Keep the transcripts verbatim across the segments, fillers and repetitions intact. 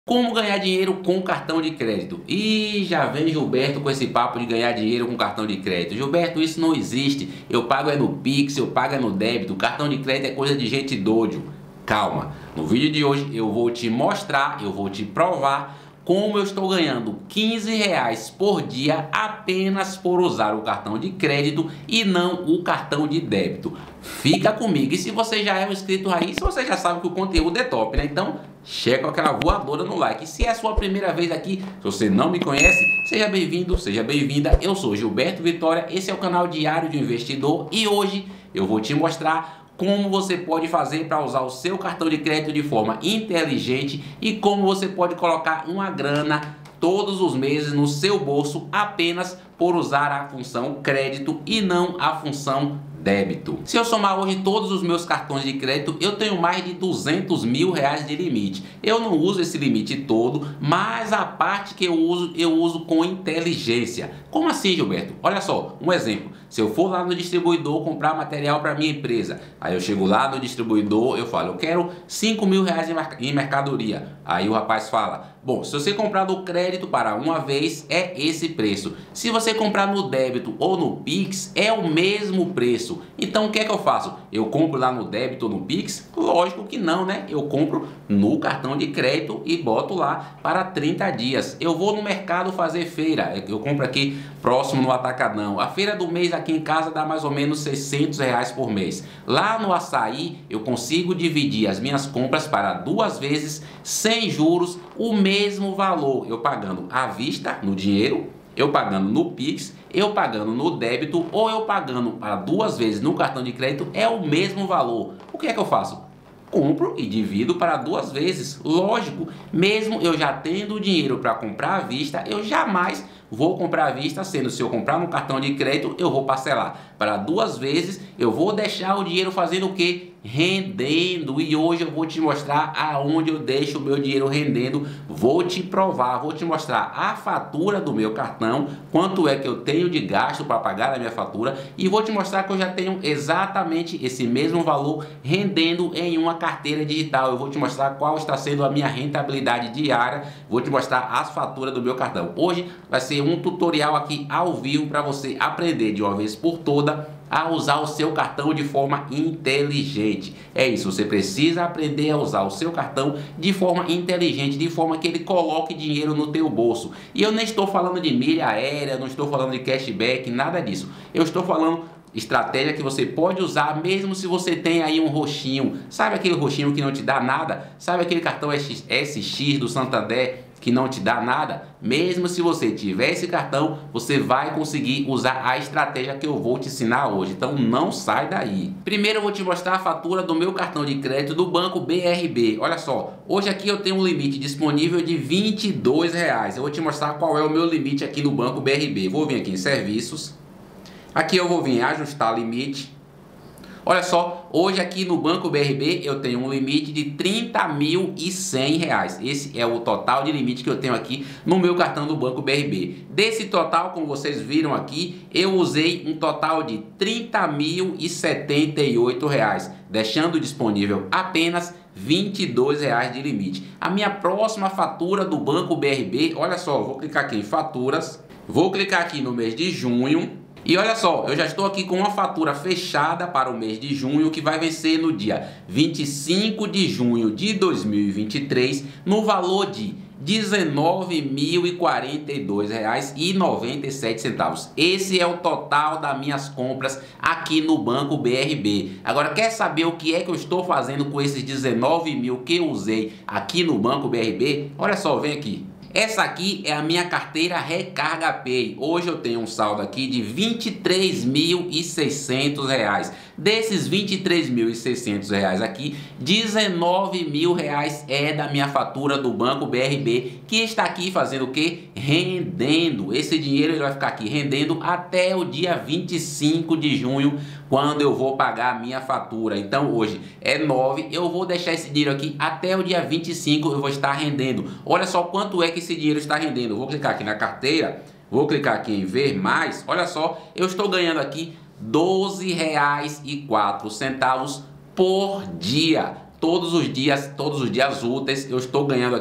Como ganhar dinheiro com cartão de crédito? E já vem Gilberto com esse papo de ganhar dinheiro com cartão de crédito. Gilberto, isso não existe. Eu pago é no Pix, eu pago é no débito. Cartão de crédito é coisa de gente doido. Calma. No vídeo de hoje eu vou te mostrar, eu vou te provar como eu estou ganhando quinze reais por dia apenas por usar o cartão de crédito e não o cartão de débito. Fica comigo. E se você já é um inscrito raiz, você já sabe que o conteúdo é top, né? Então, chega aquela voadora no like. E se é a sua primeira vez aqui, se você não me conhece, seja bem-vindo, seja bem-vinda. Eu sou Gilberto Vitória, esse é o canal Diário de Investidor e hoje eu vou te mostrar como você pode fazer para usar o seu cartão de crédito de forma inteligente e como você pode colocar uma grana todos os meses no seu bolso apenas por usar a função crédito e não a função débito. Se eu somar hoje todos os meus cartões de crédito, eu tenho mais de duzentos mil reais de limite. Eu não uso esse limite todo, mas a parte que eu uso, eu uso com inteligência. Como assim, Gilberto? Olha só, um exemplo. Se eu for lá no distribuidor comprar material para minha empresa, aí eu chego lá no distribuidor, eu falo, eu quero cinco mil reais em mercadoria. Aí o rapaz fala, bom, se você comprar no crédito para uma vez, é esse preço. Se você comprar no débito ou no Pix, é o mesmo preço. Então o que é que eu faço? Eu compro lá no débito ou no Pix? Lógico que não, né? Eu compro no cartão de crédito e boto lá para trinta dias. Eu vou no mercado fazer feira. Eu compro aqui próximo no Atacadão. A feira do mês aqui em casa dá mais ou menos seiscentos reais por mês. Lá no Açaí eu consigo dividir as minhas compras para duas vezes sem juros, o mesmo valor. Eu pagando à vista no dinheiro, eu pagando no Pix, eu pagando no débito ou eu pagando para duas vezes no cartão de crédito, é o mesmo valor. O que é que eu faço? Compro e divido para duas vezes. Lógico, mesmo eu já tendo o dinheiro para comprar à vista, eu jamais vou comprar à vista, sendo se eu comprar no cartão de crédito, eu vou parcelar para duas vezes, eu vou deixar o dinheiro fazendo o quê? Rendendo. E hoje eu vou te mostrar aonde eu deixo o meu dinheiro rendendo, vou te provar, vou te mostrar a fatura do meu cartão, quanto é que eu tenho de gasto para pagar a minha fatura e vou te mostrar que eu já tenho exatamente esse mesmo valor rendendo em uma carteira digital. Eu vou te mostrar qual está sendo a minha rentabilidade diária, vou te mostrar as faturas do meu cartão. Hoje vai ser um tutorial aqui ao vivo para você aprender de uma vez por toda a usar o seu cartão de forma inteligente. É isso, você precisa aprender a usar o seu cartão de forma inteligente, de forma que ele coloque dinheiro no teu bolso. E eu nem estou falando de milha aérea, não estou falando de cashback, nada disso. Eu estou falando estratégia que você pode usar mesmo se você tem aí um roxinho. Sabe aquele roxinho que não te dá nada? Sabe aquele cartão S X do Santander que não te dá nada? Mesmo se você tiver esse cartão, você vai conseguir usar a estratégia que eu vou te ensinar hoje. Então não sai daí. Primeiro eu vou te mostrar a fatura do meu cartão de crédito do Banco B R B. Olha só, hoje aqui eu tenho um limite disponível de vinte e dois reais. Eu vou te mostrar qual é o meu limite aqui no Banco B R B. Vou vir aqui em serviços. Aqui eu vou vir em ajustar limite. Olha só, hoje aqui no Banco B R B eu tenho um limite de trinta mil e cem reais. Esse é o total de limite que eu tenho aqui no meu cartão do Banco B R B. Desse total, como vocês viram aqui, eu usei um total de trinta mil e setenta e oito reais, deixando disponível apenas vinte e dois reais de limite. A minha próxima fatura do Banco B R B, olha só, vou clicar aqui em faturas, vou clicar aqui no mês de junho. E olha só, eu já estou aqui com uma fatura fechada para o mês de junho que vai vencer no dia vinte e cinco de junho de dois mil e vinte e três no valor de dezenove mil e quarenta e dois reais e noventa e sete centavos. Esse é o total das minhas compras aqui no Banco B R B. Agora, quer saber o que é que eu estou fazendo com esses dezenove mil que eu usei aqui no Banco B R B? Olha só, vem aqui. Essa aqui é a minha carteira Recarga Pay. Hoje eu tenho um saldo aqui de vinte e três mil e seiscentos reais. Desses vinte e três mil e seiscentos reais aqui, dezenove mil reais é da minha fatura do Banco B R B, que está aqui fazendo o quê? Rendendo. Esse dinheiro ele vai ficar aqui rendendo até o dia vinte e cinco de junho, quando eu vou pagar a minha fatura. Então hoje é nove, eu vou deixar esse dinheiro aqui até o dia vinte e cinco, eu vou estar rendendo. Olha só quanto é que esse dinheiro está rendendo. Eu vou clicar aqui na carteira, vou clicar aqui em ver mais. Olha só, eu estou ganhando aqui doze reais e quatro centavos por dia. Todos os dias, todos os dias úteis, eu estou ganhando aqui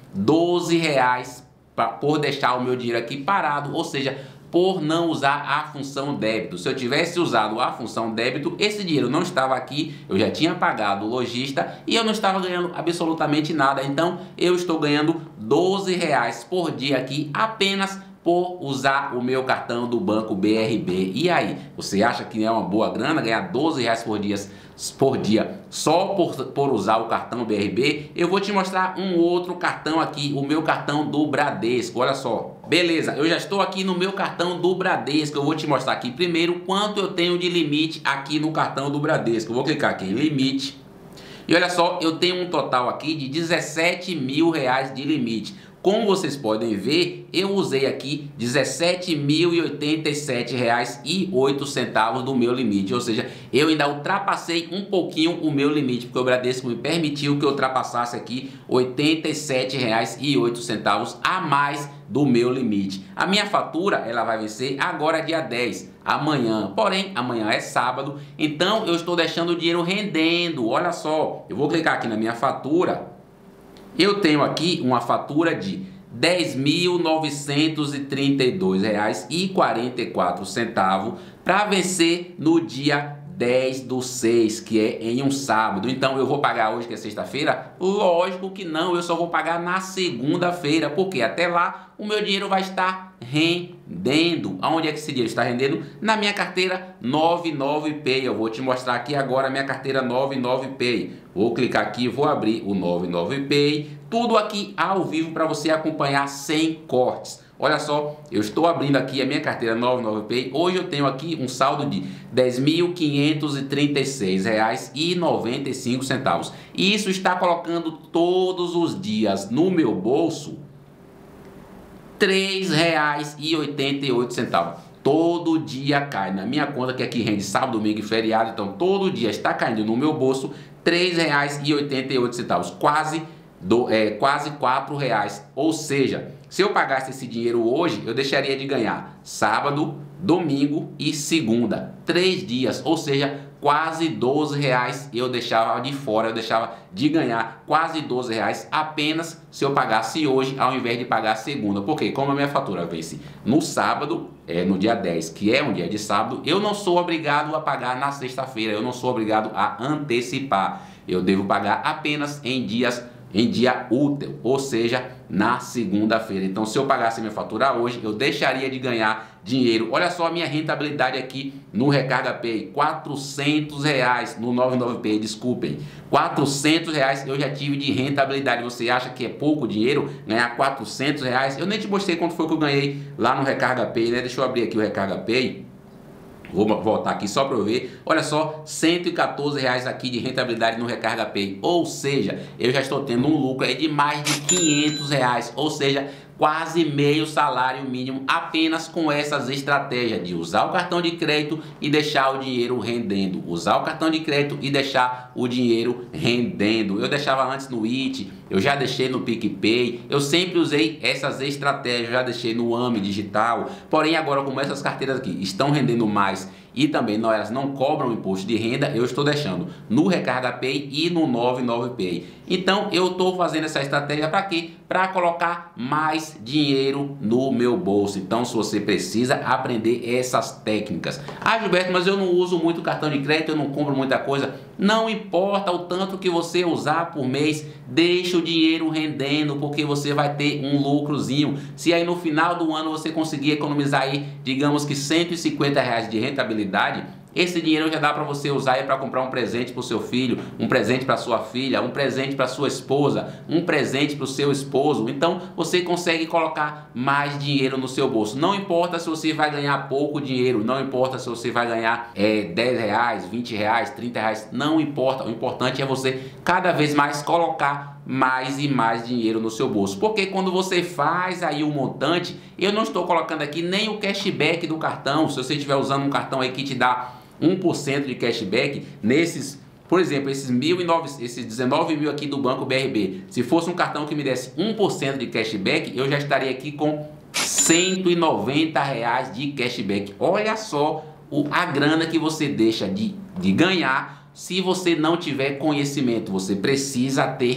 doze reais pra, por deixar o meu dinheiro aqui parado, ou seja, por não usar a função débito. Se eu tivesse usado a função débito, esse dinheiro não estava aqui, eu já tinha pagado o lojista e eu não estava ganhando absolutamente nada. Então eu estou ganhando doze reais por dia aqui apenas por usar o meu cartão do Banco B R B. E aí, você acha que é uma boa grana ganhar doze reais por dia, por dia só por, por usar o cartão B R B? Eu vou te mostrar um outro cartão aqui, o meu cartão do Bradesco. Olha só. Beleza, eu já estou aqui no meu cartão do Bradesco. Eu vou te mostrar aqui primeiro quanto eu tenho de limite aqui no cartão do Bradesco. Eu vou clicar aqui em limite. E olha só, eu tenho um total aqui de dezessete mil reais de limite. Como vocês podem ver, eu usei aqui dezessete mil e oitenta e sete reais e oito centavos do meu limite. Ou seja, eu ainda ultrapassei um pouquinho o meu limite, porque o Bradesco me permitiu que eu ultrapassasse aqui oitenta e sete reais e oito centavos a mais do meu limite. A minha fatura, ela vai vencer agora dia dez, amanhã. Porém, amanhã é sábado, então eu estou deixando o dinheiro rendendo. Olha só, eu vou clicar aqui na minha fatura. Eu tenho aqui uma fatura de dez mil novecentos e trinta e dois reais e quarenta e quatro centavos para vencer no dia dez do seis, que é em um sábado. Então eu vou pagar hoje, que é sexta-feira? Lógico que não, eu só vou pagar na segunda-feira, porque até lá o meu dinheiro vai estar rendendo. Aonde é que esse dinheiro está rendendo? Na minha carteira noventa e nove Pay. Eu vou te mostrar aqui agora a minha carteira noventa e nove Pay. Vou clicar aqui, vou abrir o noventa e nove Pay. Tudo aqui ao vivo para você acompanhar sem cortes. Olha só, eu estou abrindo aqui a minha carteira noventa e nove Pay. Hoje eu tenho aqui um saldo de dez mil quinhentos e trinta e seis reais e noventa e cinco centavos. E isso está colocando todos os dias no meu bolso três reais e oitenta e oito centavos. Todo dia cai na minha conta, que aqui rende sábado, domingo e feriado. Então todo dia está caindo no meu bolso três reais e oitenta e oito centavos. Quase, do, é, quase quatro reais. Ou seja, se eu pagasse esse dinheiro hoje, eu deixaria de ganhar sábado, domingo e segunda. Três dias, ou seja, quase doze reais eu deixava de fora, eu deixava de ganhar quase doze reais apenas se eu pagasse hoje ao invés de pagar segunda. Porque como a minha fatura vence no sábado, é, no dia dez, que é um dia de sábado, eu não sou obrigado a pagar na sexta-feira, eu não sou obrigado a antecipar. Eu devo pagar apenas em dias em dia útil, ou seja, na segunda-feira. Então, se eu pagasse minha fatura hoje, eu deixaria de ganhar dinheiro. Olha só a minha rentabilidade aqui no Recarga Pay, quatrocentos reais no noventa e nove Pay, desculpem, quatrocentos reais eu já tive de rentabilidade. Você acha que é pouco dinheiro ganhar quatrocentos reais? Eu nem te mostrei quanto foi que eu ganhei lá no Recarga Pay, né? Deixa eu abrir aqui o Recarga Pay. Vou voltar aqui só para eu ver. Olha só, cento e quatorze reais aqui de rentabilidade no Recarga Pay. Ou seja, eu já estou tendo um lucro aí de mais de quinhentos reais. Ou seja, quase meio salário mínimo apenas com essas estratégias de usar o cartão de crédito e deixar o dinheiro rendendo. Usar o cartão de crédito e deixar o dinheiro rendendo. Eu deixava antes no I T, eu já deixei no PicPay, eu sempre usei essas estratégias, já deixei no AME Digital. Porém agora, como essas carteiras aqui estão rendendo mais e também não, elas não cobram imposto de renda, eu estou deixando no Recarga Pay e no noventa e nove Pay. Então eu estou fazendo essa estratégia para quê? Para colocar mais dinheiro no meu bolso. Então, se você precisa aprender essas técnicas. Ah, Gilberto, mas eu não uso muito cartão de crédito, eu não compro muita coisa. Não importa o tanto que você usar por mês, deixa o dinheiro rendendo, porque você vai ter um lucrozinho. Se aí no final do ano você conseguir economizar aí, digamos que cento e cinquenta reais de rentabilidade, esse dinheiro já dá para você usar para comprar um presente para o seu filho, um presente para sua filha, um presente para sua esposa, um presente para o seu esposo. Então você consegue colocar mais dinheiro no seu bolso. Não importa se você vai ganhar pouco dinheiro, não importa se você vai ganhar é, dez reais, vinte reais, trinta reais, não importa. O importante é você cada vez mais colocar mais e mais dinheiro no seu bolso. Porque quando você faz aí o montante, eu não estou colocando aqui nem o cashback do cartão. Se você estiver usando um cartão aí que te dá um por cento de cashback nesses, por exemplo, esses, mil e nove, esses dezenove mil aqui do Banco B R B, se fosse um cartão que me desse um por cento de cashback, eu já estaria aqui com cento e noventa reais de cashback. Olha só o, a grana que você deixa de, de ganhar se você não tiver conhecimento. Você precisa ter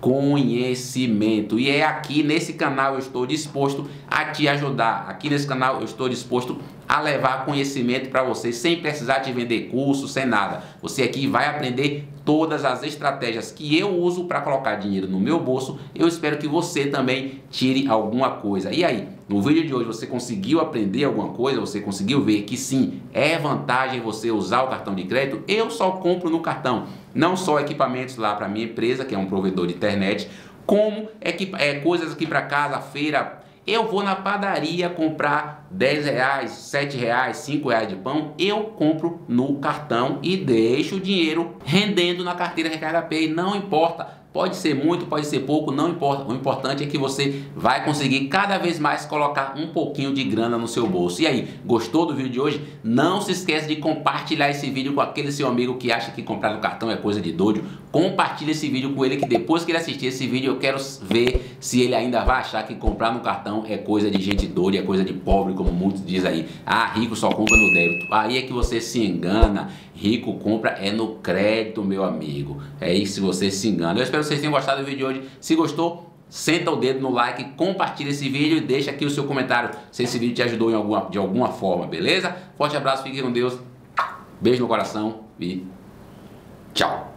conhecimento. E é aqui nesse canal eu estou disposto a te ajudar. Aqui nesse canal eu estou disposto a levar conhecimento para você sem precisar te vender curso, sem nada. Você aqui vai aprender todas as estratégias que eu uso para colocar dinheiro no meu bolso. Eu espero que você também tire alguma coisa. E aí, no vídeo de hoje você conseguiu aprender alguma coisa? Você conseguiu ver que sim, é vantagem você usar o cartão de crédito? Eu só compro no cartão, não só equipamentos lá para minha empresa, que é um provedor de internet, como equipa é, coisas aqui para casa, feira. Eu vou na padaria comprar dez reais, sete reais, cinco reais de pão, eu compro no cartão e deixo o dinheiro rendendo na carteira Recarga Pay, não importa. Pode ser muito, pode ser pouco, não importa. O importante é que você vai conseguir cada vez mais colocar um pouquinho de grana no seu bolso. E aí, gostou do vídeo de hoje? Não se esqueça de compartilhar esse vídeo com aquele seu amigo que acha que comprar no cartão é coisa de doido. Compartilhe esse vídeo com ele, que depois que ele assistir esse vídeo eu quero ver se ele ainda vai achar que comprar no cartão é coisa de gente doida, é coisa de pobre, como muitos dizem aí. Ah, rico só compra no débito. Aí é que você se engana. Rico compra é no crédito, meu amigo. É isso que você se engana. Eu espero que vocês tenham gostado do vídeo de hoje. Se gostou, senta o dedo no like, compartilha esse vídeo e deixa aqui o seu comentário se esse vídeo te ajudou em alguma, de alguma forma, beleza? Forte abraço, fique com Deus. Beijo no coração e tchau.